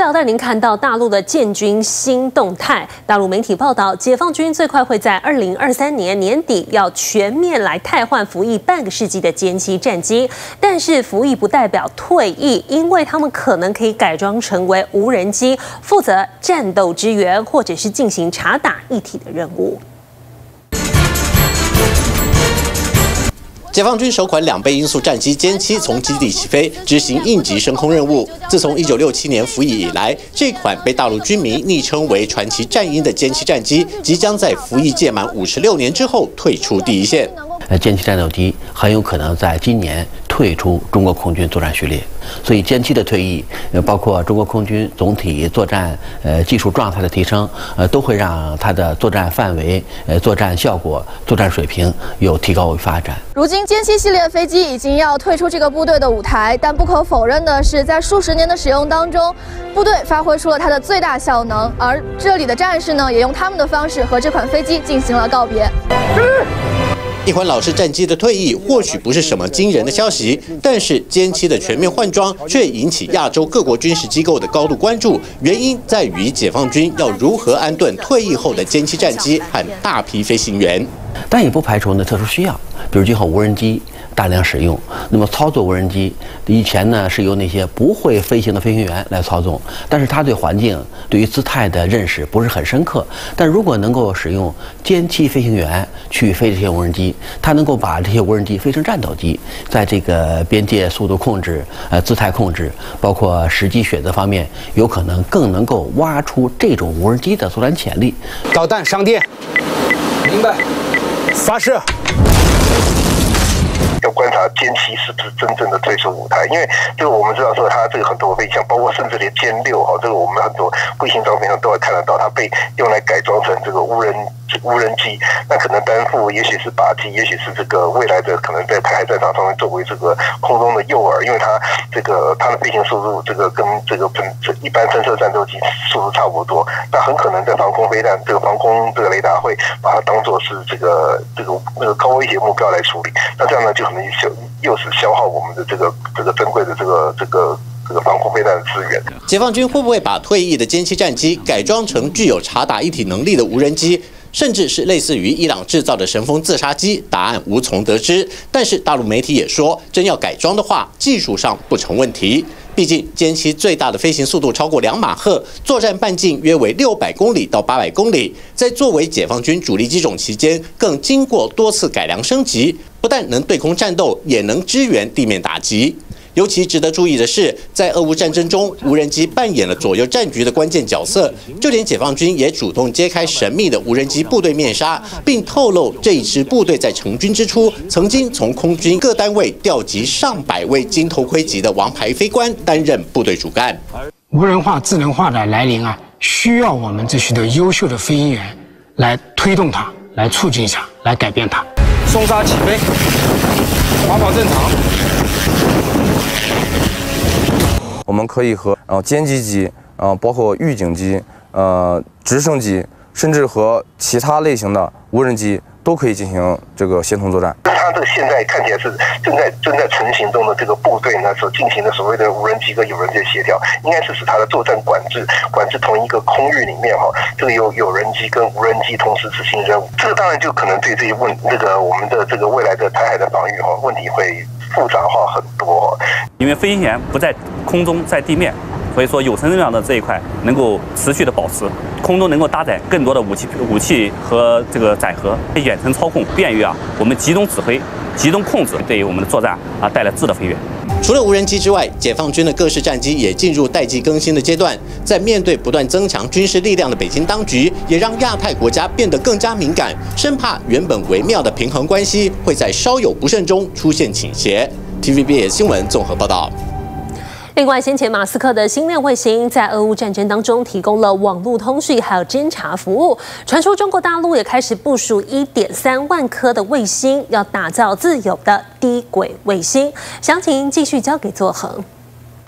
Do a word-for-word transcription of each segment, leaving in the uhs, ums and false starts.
来要带您看到大陆的建军新动态。大陆媒体报道，解放军最快会在二零二三年年底要全面来汰换服役半个世纪的歼七战机，但是服役不代表退役，因为他们可能可以改装成为无人机，负责战斗支援或者是进行察打一体的任务。 解放军首款两倍音速战机歼七从基地起飞，执行应急升空任务。自从一九六七年服役以来，这款被大陆军迷昵称为“传奇战鹰”的歼七战机，即将在服役届满五十六年之后退出第一线。 呃，歼七战斗机很有可能在今年退出中国空军作战序列，所以歼七的退役，呃，包括中国空军总体作战呃技术状态的提升，呃，都会让它的作战范围、呃作战效果、作战水平有提高与发展。 如今。 歼七系列飞机已经要退出这个部队的舞台，但不可否认的是，在数十年的使用当中，部队发挥出了它的最大效能，而这里的战士呢，也用他们的方式和这款飞机进行了告别。 一款老式战机的退役或许不是什么惊人的消息，但是歼七的全面换装却引起亚洲各国军事机构的高度关注。原因在于解放军要如何安顿退役后的歼七战机和大批飞行员。 但也不排除呢特殊需要，比如今后无人机大量使用，那么操作无人机以前呢是由那些不会飞行的飞行员来操纵，但是他对环境、对于姿态的认识不是很深刻。但如果能够使用歼七飞行员去飞这些无人机，他能够把这些无人机飞成战斗机，在这个边界速度控制、呃姿态控制，包括时机选择方面，有可能更能够挖出这种无人机的作战潜力。 导弹上电，明白。 发射。 要观察歼七是不是真正的退出舞台，因为这个我们知道说它这个很多飞象，包括甚至连歼六哈，这个我们很多卫星照片上都会看得到，它被用来改装成这个无人无人机，那可能担负也许是靶机，也许是这个未来的可能在台海战场上面作为这个空中的诱饵，因为它这个它的飞行速度这个跟这个喷一般喷射战斗机速度差不多，那很可能在防空飞弹这个防空这个雷达会把它当作是这个这个那个高威胁目标来处理，那这样呢就可能消又是消耗我们的这个这个珍贵的这个这个。 这个防空飞弹的资源， 解放军会不会把退役的歼七战机改装成具有察打一体能力的无人机，甚至是类似于伊朗制造的神风自杀机？答案无从得知。但是大陆媒体也说，真要改装的话，技术上不成问题。毕竟歼七最大的飞行速度超过两马赫，作战半径约为六百公里到八百公里，在作为解放军主力机种期间，更经过多次改良升级，不但能对空战斗，也能支援地面打击。 尤其值得注意的是，在俄乌战争中，无人机扮演了左右战局的关键角色。就连解放军也主动揭开神秘的无人机部队面纱，并透露这一支部队在成军之初，曾经从空军各单位调集上百位金头盔级的王牌飞官担任部队主干。 无人化、智能化的来临啊，需要我们这些的优秀的飞行员来推动它，来促进它，来改变它。松沙起飞，滑跑正常。 我们可以和呃歼击机，呃包括预警机、呃直升机，甚至和其他类型的无人机都可以进行这个协同作战。 它这个现在看起来是正在正在成型中的这个部队呢，所进行的所谓的无人机跟有人机的协调，应该是使它的作战管制管制同一个空域里面哈，这个有有人机跟无人机同时执行任务。这个当然就可能对这些问这个我们的这个未来的台海的防御哈问题会复杂化很多。 因为飞行员不在空中，在地面，所以说有生力量的这一块能够持续的保持，空中能够搭载更多的武器、武器和这个载荷，远程操控，便于啊我们集中指挥、集中控制，对于我们的作战啊带来质的飞跃。 除了无人机之外，解放军的各式战机也进入代际更新的阶段。在面对不断增强军事力量的北京当局，也让亚太国家变得更加敏感，生怕原本微妙的平衡关系会在稍有不慎中出现倾斜。T V B S 新闻综合报道。 另外，先前马斯克的星链卫星在俄乌战争当中提供了网络通讯还有侦察服务。传出中国大陆也开始部署一点三万颗的卫星，要打造自有的低轨卫星。详情继续交给作恒。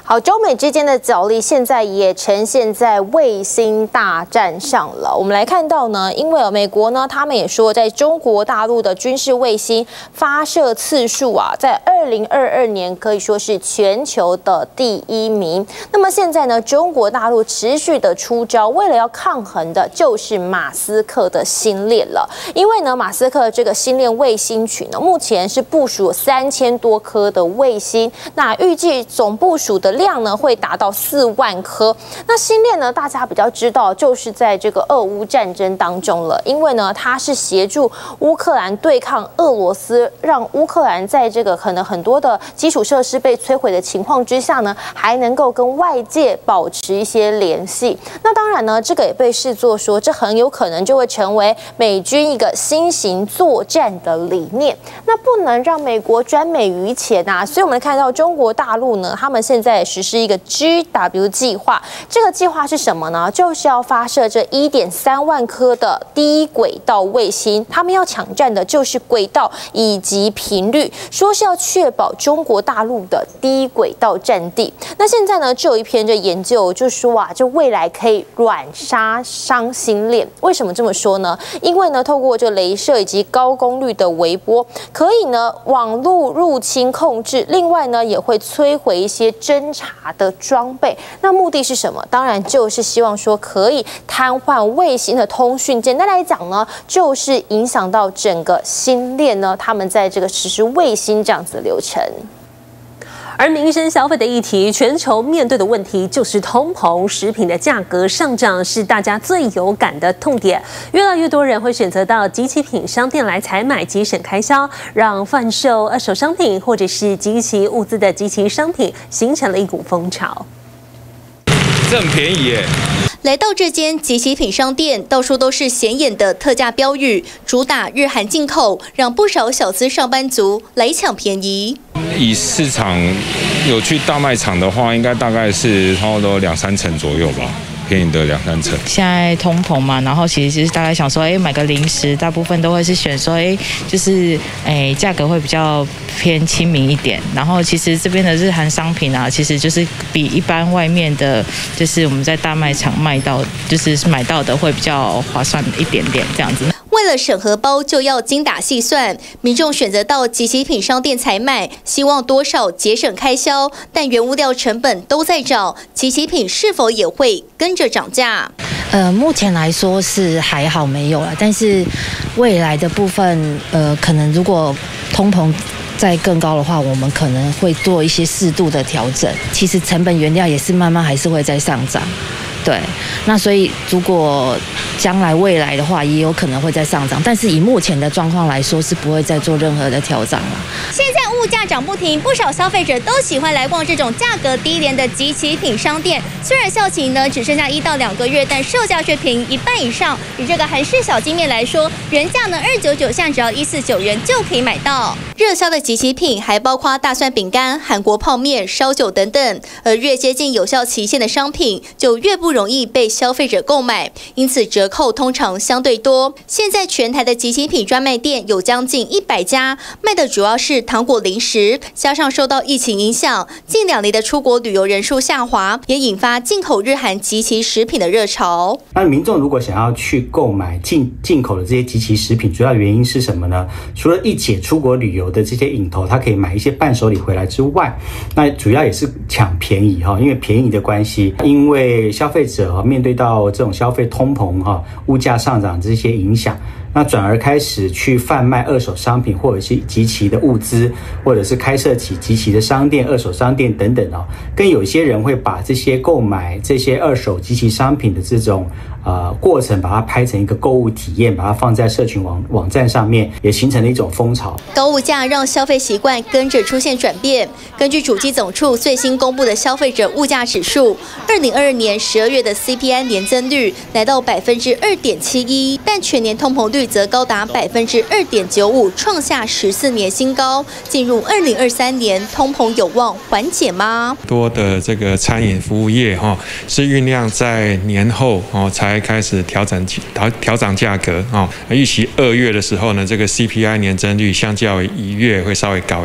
好，中美之间的角力现在也呈现在卫星大战上了。我们来看到呢，因为美国呢，他们也说，在中国大陆的军事卫星发射次数啊，在二零二二年可以说是全球的第一名。那么现在呢，中国大陆持续的出招，为了要抗衡的就是马斯克的星链了。因为呢，马斯克这个星链卫星群呢，目前是部署三千多颗的卫星，那预计总部署的量呢会达到四万颗。那星链呢，大家比较知道，就是在这个俄乌战争当中了，因为呢，它是协助乌克兰对抗俄罗斯，让乌克兰在这个可能很多的基础设施被摧毁的情况之下呢，还能够跟外界保持一些联系。那当然呢，这个也被视作说，这很有可能就会成为美军一个新型作战的理念。那不能让美国专美于前啊，所以我们看到中国大陆呢，他们现在实施一个 G W 计划。这个计划是什么呢？就是要发射这 一点三万颗的低轨道卫星，他们要抢占的就是轨道以及频率，说是要确保中国大陆的低轨道占地。那现在呢，就有一篇这研究就说啊，这未来可以软杀伤星链。为什么这么说呢？因为呢，透过这雷射以及高功率的微波，可以呢网络入侵控制，另外呢也会摧毁一些侦察的装备。那目的是什么？当然就是希望说可以瘫痪卫星的通讯。简单来讲呢，就是影响到整个星链呢，他们在这个实施卫星这样子的流程。 而民生消费的议题，全球面对的问题就是通膨，食品的价格上涨是大家最有感的痛点。越来越多人会选择到集齐品商店来采买，节省开销，让贩售二手商品或者是集齐物资的集齐商品形成了一股风潮。 这很便宜耶！ 来到这间集齐品商店，到处都是显眼的特价标语，主打日韩进口，让不少小资上班族来抢便宜。 以市场有去大卖场的话，应该大概是差不多两三成左右吧。便宜的两三成。 现在通膨嘛，然后其实是大概想说，哎，买个零食，大部分都会是选说，哎，就是哎价格会比较偏亲民一点。然后其实这边的日韩商品啊，其实就是比一般外面的，就是我们在大卖场卖到，就是买到的会比较划算一点点这样子。 为了省荷包，就要精打细算，民众选择到集齐品商店采买，希望多少节省开销，但原物料成本都在涨，集齐品是否也会跟着涨价？ 呃，目前来说是还好没有了，但是未来的部分，呃，可能如果通膨再更高的话，我们可能会做一些适度的调整。其实成本原料也是慢慢还是会在上涨。对，那所以如果将来未来的话，也有可能会再上涨，但是以目前的状况来说，是不会再做任何的调整了。 现在物价涨不停，不少消费者都喜欢来逛这种价格低廉的集齐品商店。虽然效期呢只剩下一到两个月，但售价却便宜一半以上。以这个韩式小鸡面来说，原价呢二九九，现在只要一四九元就可以买到。热销的集齐品还包括大蒜饼干、韩国泡面、烧酒等等，而越接近有效期限的商品，就越不容易被消费者购买，因此折扣通常相对多。现在全台的集齐品专卖店有将近一百家，卖的主要是糖果零食，加上受到疫情影响，近两年的出国旅游人数下滑，也引发进口日韩集齐食品的热潮。 那民众如果想要去购买进进口的这些集齐食品，主要原因是什么呢？除了一解出国旅游的这些瘾头，他可以买一些伴手礼回来之外，那主要也是抢便宜哈，因为便宜的关系，因为消费者面对到这种消费通膨哈、物价上涨这些影响，那转而开始去贩卖二手商品，或者是集齐的物资，或者是开设起集齐的商店、二手商店等等哦。更有些人会把这些购买这些二手集齐商品的这种呃过程，把它拍成一个购物体验，把它放在社群网网站上面，也形成了一种风潮。 高物价让消费习惯跟着出现转变。根据主计总处最新公布的消费者物价指数，二零二二年十二月的 C P I 年增率来到百分之二点七一，但全年通膨率则高达百分之二点九五，创下十四年新高。进入二零二三年，通膨有望缓解吗？ 多的这个餐饮服务业哈、哦，是酝酿在年后哦才开始调整调调涨价格哦。预期二月的时候呢，这个 C P I 年增率相较于一月会稍微高一点。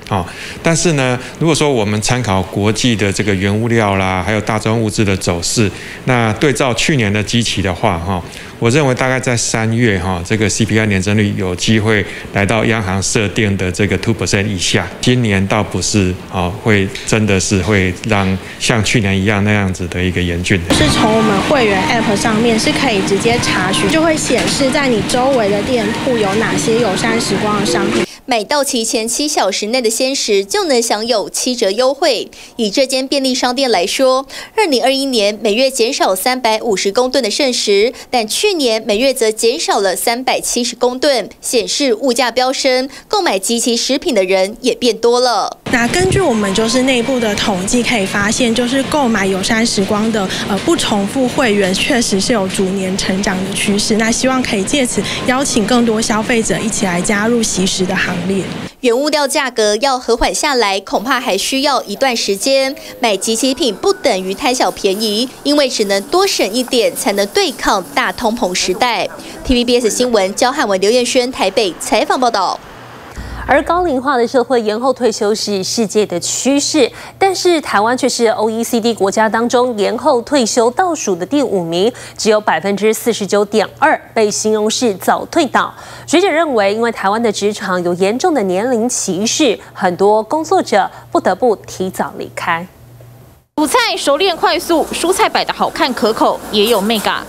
哦，但是呢，如果说我们参考国际的这个原物料啦，还有大宗物资的走势，那对照去年的基期的话，哈，我认为大概在三月哈，这个 C P I 年增率有机会来到央行设定的这个 two percent 以下。今年倒不是啊，会真的是会让像去年一样那样子的一个严峻的。 是从我们会员 App 上面是可以直接查询，就会显示在你周围的店铺有哪些友善时光的商品。 买到期前七小时内的鲜食就能享有七折优惠。以这间便利商店来说，二零二一年每月减少三百五十公吨的剩食，但去年每月则减少了三百七十公吨，显示物价飙升，购买即期食品的人也变多了。 那根据我们就是内部的统计，可以发现，就是购买友善时光的呃不重复会员，确实是有逐年成长的趋势。那希望可以借此邀请更多消费者一起来加入惜食的行列。 原物料价格要和缓下来，恐怕还需要一段时间。买即期品不等于贪小便宜，因为只能多省一点，才能对抗大通膨时代。T V B S 新闻焦汉文、刘彦轩台北采访报道。 而高龄化的社会，延后退休是世界的趋势，但是台湾却是 O E C D 国家当中延后退休倒数的第五名，只有百分之四十九点二，被形容是早退岛。学者认为，因为台湾的职场有严重的年龄歧视，很多工作者不得不提早离开。 煮菜熟练快速，蔬菜摆得好看可口，也有美感。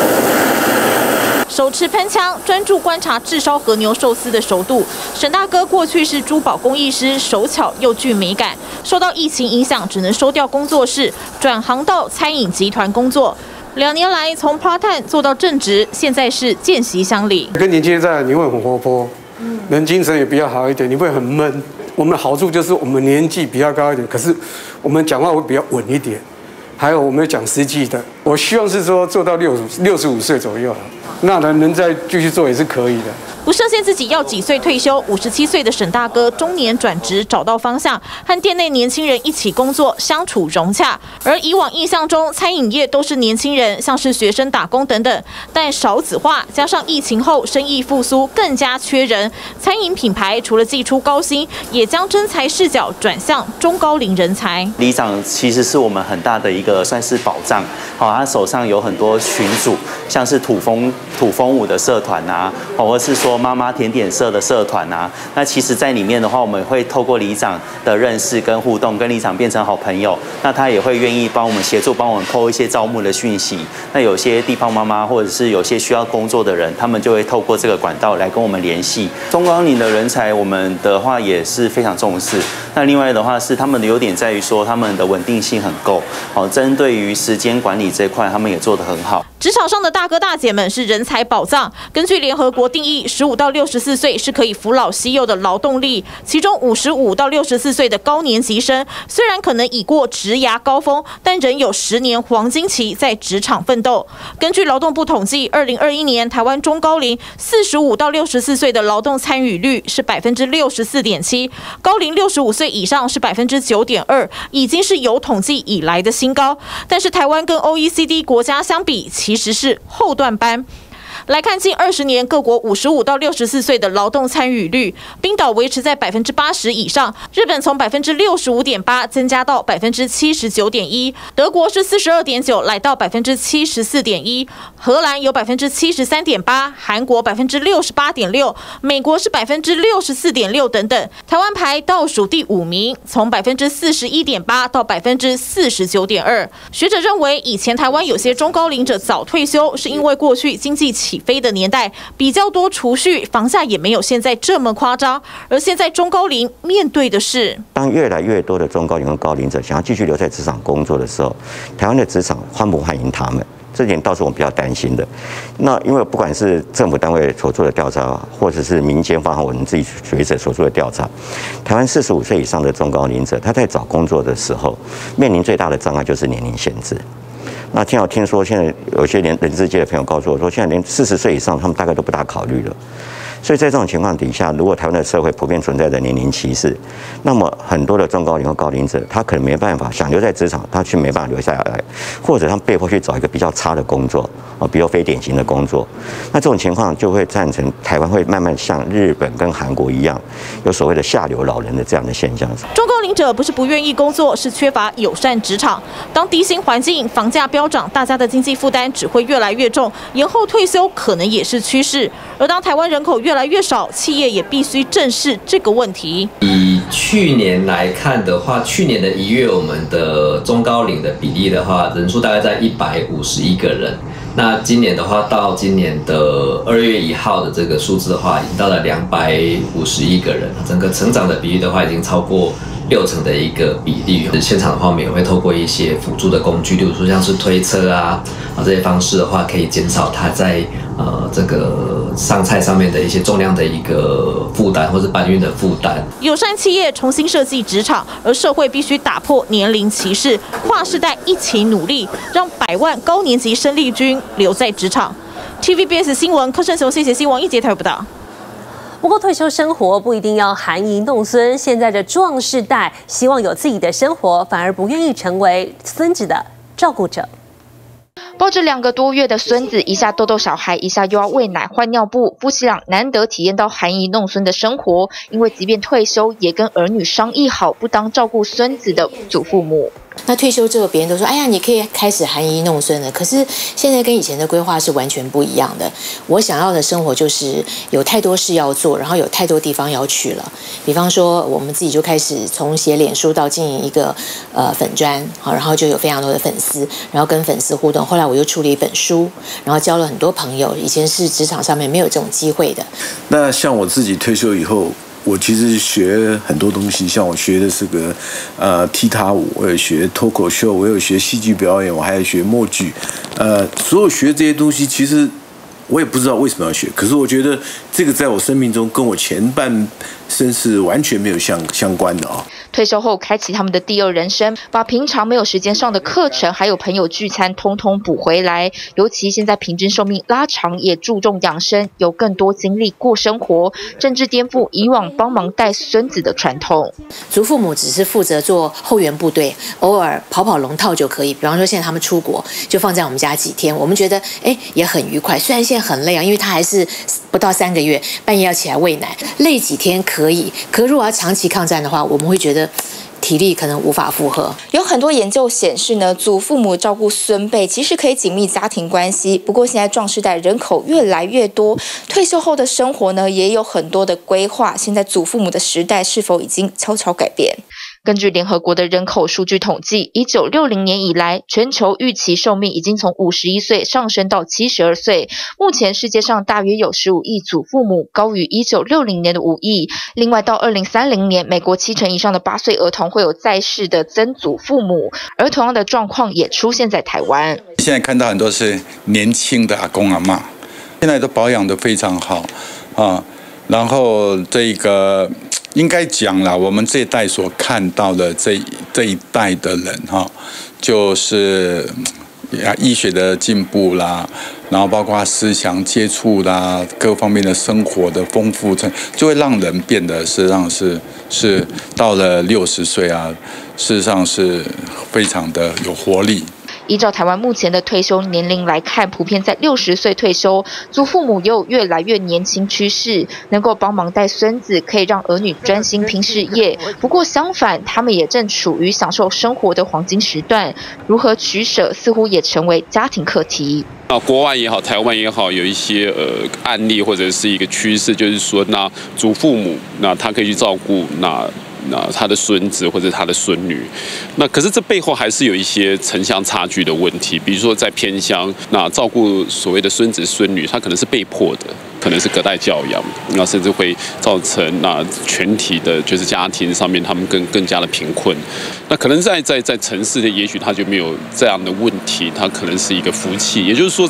手持喷枪，专注观察炙烧和牛寿司的熟度。沈大哥过去是珠宝工艺师，手巧又具美感。受到疫情影响，只能收掉工作室，转行到餐饮集团工作。两年来，从 part time 做到正职，现在是见习乡里。 跟年轻人在，你会很活泼，人精神也比较好一点，你会很闷。我们的好处就是我们年纪比较高一点，可是我们讲话会比较稳一点。还有我们讲实际的，我希望是说做到六十六十五岁左右了，那能能再继续做也是可以的。 不设限自己要几岁退休，五十七岁的沈大哥中年转职找到方向，和店内年轻人一起工作，相处融洽。而以往印象中，餐饮业都是年轻人，像是学生打工等等，但少子化加上疫情后生意复苏，更加缺人。餐饮品牌除了寄出高薪，也将真才视角转向中高龄人才。 里长其实是我们很大的一个算是保障，好，他手上有很多群组，像是土风土风舞的社团啊，或者是说妈妈甜点社的社团啊，那其实在里面的话，我们会透过里长的认识跟互动，跟里长变成好朋友。那他也会愿意帮我们协助，帮我们 po 一些招募的讯息。那有些地方妈妈或者是有些需要工作的人，他们就会透过这个管道来跟我们联系。中高龄的人才，我们的话也是非常重视。那另外的话是他们的优点在于说，他们的稳定性很够。好，针对于时间管理这块，他们也做得很好。 职场上的大哥大姐们是人才宝藏。根据联合国定义，十五到六十四岁是可以扶老携幼的劳动力，其中五十五到六十四岁的高年级生，虽然可能已过职涯高峰，但仍有十年黄金期在职场奋斗。根据劳动部统计，二零二一年台湾中高龄四十五到六十四岁的劳动参与率是百分之六十四点七，高龄六十五岁以上是百分之九点二，已经是有统计以来的新高。但是台湾跟 O E C D 国家相比，其实是后段班。来看近二十年各国五十五到六十四岁的劳动参与率，冰岛维持在百分之八十以上，日本从百分之六十五点八增加到百分之七十九点一，德国是四十二点九来到百分之七十四点一，荷兰有百分之七十三点八，韩国百分之六十八点六，美国是百分之六十四点六等等。台湾排倒数第五名，从百分之四十一点八到百分之四十九点二。学者认为，以前台湾有些中高龄者早退休，是因为过去经济起飞的年代比较多储蓄，房价也没有现在这么夸张。而现在中高龄面对的是， 当越来越多的中高龄和高龄者想要继续留在职场工作的时候，台湾的职场欢不欢迎他们？这点倒是我们比较担心的。那因为不管是政府单位所做的调查，或者是民间包含我们自己学者所做的调查，台湾四十五岁以上的中高龄者，他在找工作的时候，面临最大的障碍就是年龄限制。那听我听说，现在有些人人资界的朋友告诉我说，现在连四十岁以上，他们大概都不大考虑了。 所以在这种情况底下，如果台湾的社会普遍存在的年龄歧视，那么很多的中高龄或高龄者，他可能没办法想留在职场，他却没办法留下来，或者他被迫去找一个比较差的工作啊，比如非典型的工作。那这种情况就会造成台湾会慢慢像日本跟韩国一样，有所谓的下流老人的这样的现象。 中高龄者不是不愿意工作，是缺乏友善职场。当低薪环境、房价飙涨，大家的经济负担只会越来越重，延后退休可能也是趋势。而当台湾人口越来越少，企业也必须正视这个问题。 以去年来看的话，去年的一月我们的中高龄的比例的话，人数大概在一百五十一个人。那今年的话，到今年的二月一号的这个数字的话，已经到了两百五十一个人，整个成长的比例的话，已经超过六成的一个比例。现场的话，我们也会透过一些辅助的工具，例如说像是推车啊啊这些方式的话，可以减少它在呃这个上菜上面的一些重量的一个负担，或是搬运的负担。 友善企业重新设计职场，而社会必须打破年龄歧视，跨世代一起努力，让百万高年级生力军留在职场。T V B S 新闻柯胜雄、谢谢希王一节台报道。 不过退休生活不一定要含饴弄孙，现在的壮世代希望有自己的生活，反而不愿意成为孙子的照顾者。 抱着两个多月的孙子，一下逗逗小孩，一下又要喂奶换尿布，夫妻俩难得体验到含饴弄孙的生活。因为即便退休，也跟儿女商议好，不当照顾孙子的祖父母。 那退休之后，别人都说：“哎呀，你可以开始含饴弄孙了。”可是现在跟以前的规划是完全不一样的。我想要的生活就是有太多事要做，然后有太多地方要去了。比方说，我们自己就开始从写脸书到经营一个呃粉专，好，然后就有非常多的粉丝，然后跟粉丝互动。后来我又出了一本书，然后交了很多朋友，以前是职场上面没有这种机会的。 那像我自己退休以后，我其实学很多东西，像我学的是个呃踢踏舞，我有学脱口秀，我有学戏剧表演，我还有学默剧，呃，所有学这些东西，其实我也不知道为什么要学，可是我觉得这个在我生命中跟我前半生是完全没有相相关的啊。 退休后开启他们的第二人生，把平常没有时间上的课程还有朋友聚餐通通补回来。尤其现在平均寿命拉长，也注重养生，有更多精力过生活，甚至颠覆以往帮忙带孙子的传统。 祖父母只是负责做后援部队，偶尔跑跑龙套就可以。比方说现在他们出国，就放在我们家几天，我们觉得哎也很愉快。虽然现在很累啊，因为他还是不到三个月，半夜要起来喂奶，累几天可以。可如果要长期抗战的话，我们会觉得体力可能无法负荷。 有很多研究显示呢，祖父母照顾孙辈其实可以紧密家庭关系。不过现在壮世代人口越来越多，退休后的生活呢也有很多的规划。现在祖父母的时代是否已经悄悄改变？根据联合国的人口数据统计，一九六零年以来，全球预期寿命已经从五十一岁上升到七十二岁。目前世界上大约有十五亿祖父母，高于一九六零年的五亿。另外到二零三零年，美国七成以上的八岁儿童会有在世的曾祖父母，而同样的状况也出现在台湾。 现在看到很多是年轻的阿公阿嬷，现在都保养得非常好啊，然后这个应该讲啦，我们这一代所看到的这这一代的人哈，就是医学的进步啦，然后包括思想接触啦，各方面的生活的丰富，就会让人变得事实上是是到了六十岁啊，事实上是非常的有活力。 依照台湾目前的退休年龄来看，普遍在六十岁退休，祖父母也有越来越年轻趋势，能够帮忙带孙子，可以让儿女专心拼事业。不过相反，他们也正处于享受生活的黄金时段，如何取舍，似乎也成为家庭课题。 那国外也好，台湾也好，有一些呃案例或者是一个趋势，就是说，那祖父母那他可以去照顾那。那他的孙子或者他的孙女，那可是这背后还是有一些城乡差距的问题。比如说在偏乡，那照顾所谓的孙子孙女，他可能是被迫的，可能是隔代教养，那甚至会造成那全体的就是家庭上面他们更更加的贫困。那可能在在在城市的，也许他就没有这样的问题，他可能是一个福气。也就是说，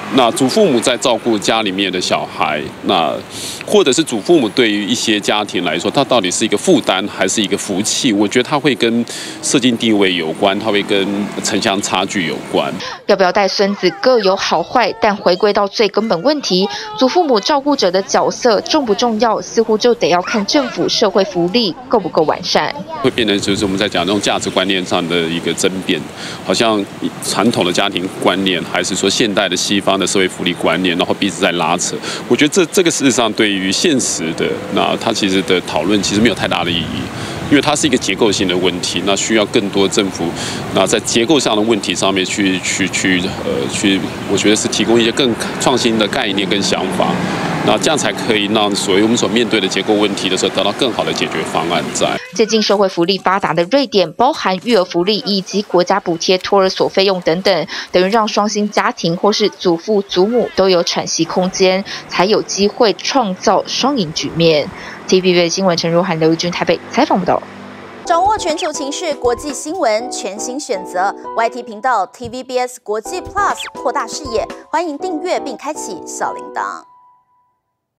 那祖父母在照顾家里面的小孩，那或者是祖父母对于一些家庭来说，他到底是一个负担还是一个福气？我觉得他会跟社经地位有关，他会跟城乡差距有关。 要不要带孙子各有好坏，但回归到最根本问题，祖父母照顾者的角色重不重要，似乎就得要看政府社会福利够不够完善。 会变成就是我们在讲那种价值观念上的一个争辩，好像传统的家庭观念，还是说现代的西方的社会福利观念，然后彼此在拉扯。我觉得这这个事实上对于现实的那它其实的讨论其实没有太大的意义，因为它是一个结构性的问题，那需要更多政府那在结构上的问题上面去去去呃去，我觉得是提供一些更创新的概念跟想法，那这样才可以让所谓我们所面对的结构问题的时候得到更好的解决方案在。 最近社会福利发达的瑞典，包含育儿福利以及国家补贴托儿所费用等等，等于让双薪家庭或是祖父祖母都有喘息空间，才有机会创造双赢局面。T V B 新闻陈如涵、刘玉君台北采访报道。 掌握全球情势、国际新闻，全新选择 Y T 频道 T V B S 国际 Plus， 扩大视野。欢迎订阅并开启小铃铛。